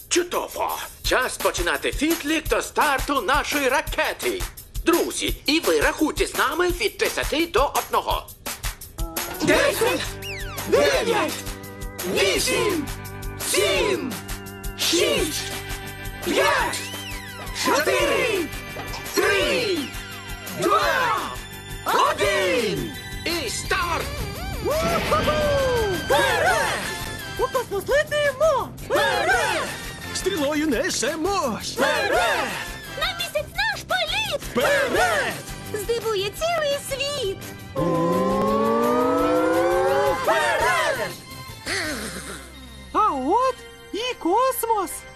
Чудово! Час починати відлік до старту нашої ракети. Друзі, і ви рахуйте з нами від 10 до 1. 10, 9, 8, 7, 6, 5, 4, 3, 2, 1. І старт! Вперед! У космос летимо! Вперед! Стрілою несемось! Вперед! На місяць наш політ! Вперед! Здивує цілий світ! Вперед! А от і космос!